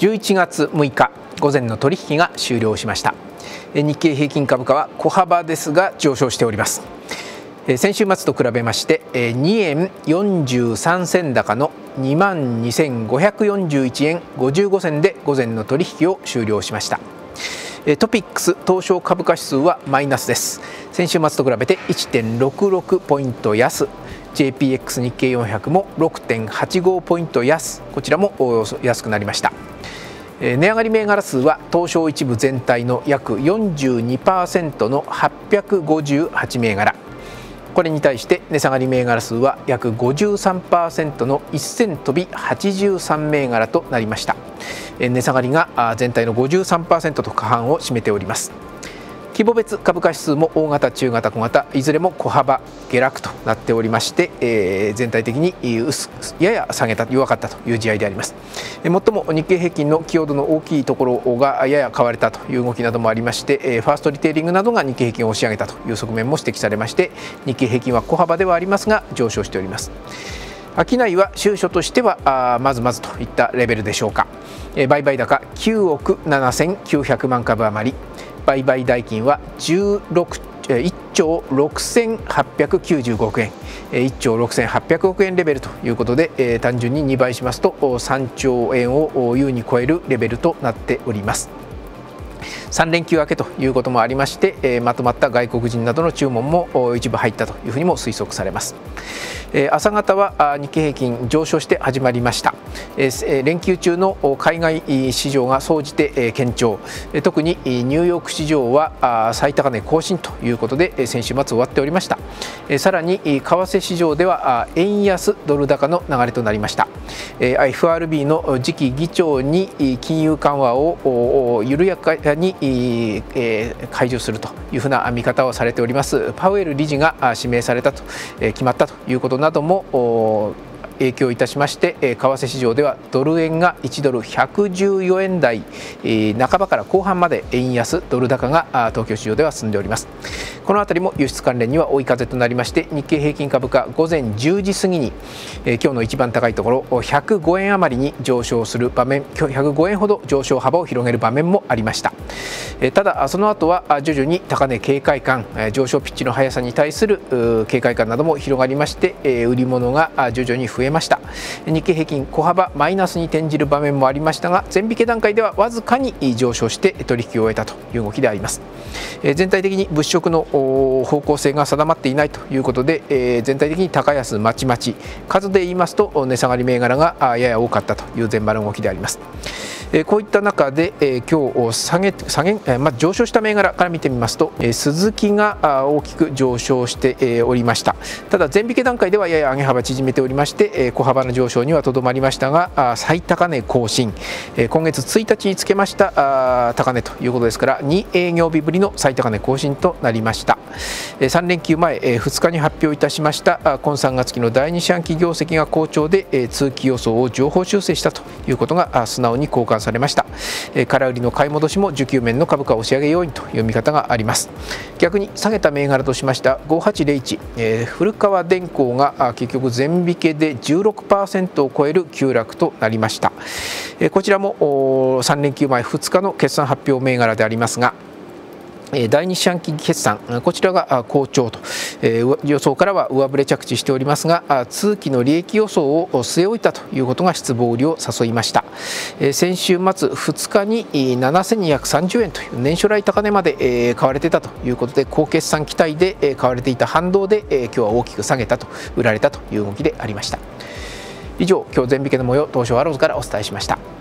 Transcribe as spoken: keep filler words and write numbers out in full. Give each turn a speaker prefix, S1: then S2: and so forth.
S1: じゅういちがつむいか午前の取引が終了しました。日経平均株価は小幅ですが上昇しております。先週末と比べましてにえんよんじゅうさんせん高の にまんにせんごひゃくよんじゅういちえんごじゅうごせんで午前の取引を終了しました。トピックス東証株価指数はマイナスです。先週末と比べて いってんろくろく ポイント安、 ジェーピーエックス 日経よんひゃくも ろくてんはちご ポイント安、こちらも安くなりました。値上がり銘柄数は東証一部全体の約 よんじゅうにパーセント のはっぴゃくごじゅうはち銘柄、これに対して値下がり銘柄数は約 ごじゅうさんパーセント のせん飛びはちじゅうさん銘柄となりました。値下がりが全体の ごじゅうさんパーセント と過半を占めております。規模別株価指数も大型、中型、小型いずれも小幅下落となっておりまして、えー、全体的にやや下げた弱かったという試合であります。最も日経平均の寄与度の大きいところがやや買われたという動きなどもありまして、ファーストリテイリングなどが日経平均を押し上げたという側面も指摘されまして、日経平均は小幅ではありますが上昇しております。商いは週初としてはあまずまずといったレベルでしょうか。えー、売買高きゅうおくななせんきゅうひゃくまん株余り、売買代金はいっちょうろくせんはっぴゃくきゅうじゅうごおくえん、いっちょうろくせんはっぴゃくおくえんレベルということで、えー、単純ににばいしますとさんちょうえんを優に超えるレベルとなっております。さん連休明けということもありまして、えー、まとまった外国人などの注文も一部入ったというふうにも推測されます。えー、朝方は日経平均上昇して始まりました。えー、連休中の海外市場が総じて堅調、特にニューヨーク市場は最高値更新ということで先週末終わっておりました。さらに為替市場では円安ドル高の流れとなりました。エフアールビー の次期議長に金融緩和を緩やかに解除するというふうな見方をされておりますパウエル理事が指名されたと決まったということなども影響いたしまして、為替市場ではドル円がいちドルひゃくじゅうよえん台半ばから後半まで円安ドル高が東京市場では進んでおります。このあたりも輸出関連には追い風となりまして、日経平均株価午前じゅうじ過ぎに今日の一番高いところひゃくごえん余りに上昇する場面、ひゃくごえんほど上昇幅を広げる場面もありました。ただその後は徐々に高値警戒感、上昇ピッチの速さに対する警戒感なども広がりまして、売り物が徐々に増えました。日経平均小幅マイナスに転じる場面もありましたが、前引け段階ではわずかに上昇して取引を終えたという動きであります。全体的に物色の方向性が定まっていないということで、全体的に高安まちまち、数で言いますと値下がり銘柄がやや多かったという前場の動きであります。こういった中で今日下げ下げ、まあ、上昇した銘柄から見てみますと、スズキが大きく上昇しておりました。ただ前引け段階ではやや上げ幅縮めておりまして、小幅な上昇にはとどまりましたが、最高値更新、今月ついたちにつけました高値ということですから、に営業日ぶりの最高値更新となりました。さん連休前ふつかに発表いたしました今さんがつ期のだいに四半期業績が好調で、通期予想を上方修正したということが素直に交換されました。空売りの買い戻しも需給面の株価を押し上げ要因という見方があります。逆に下げた銘柄としましたごはちゼロいち、えー、古川電工が結局前引けで じゅうろくパーセント を超える急落となりました。えー、こちらもさん連休前ふつかの決算発表銘柄でありますが、だいに四半期決算、こちらが好調と、予想からは上振れ着地しておりますが、通期の利益予想を据え置いたということが失望売りを誘いました。先週末ふつかにななせんにひゃくさんじゅうえんという年初来高値まで買われていたということで、高決算期待で買われていた反動で今日は大きく下げたと、売られたという動きでありました。以上、今日前引けの模様、東証アローズからお伝えしました。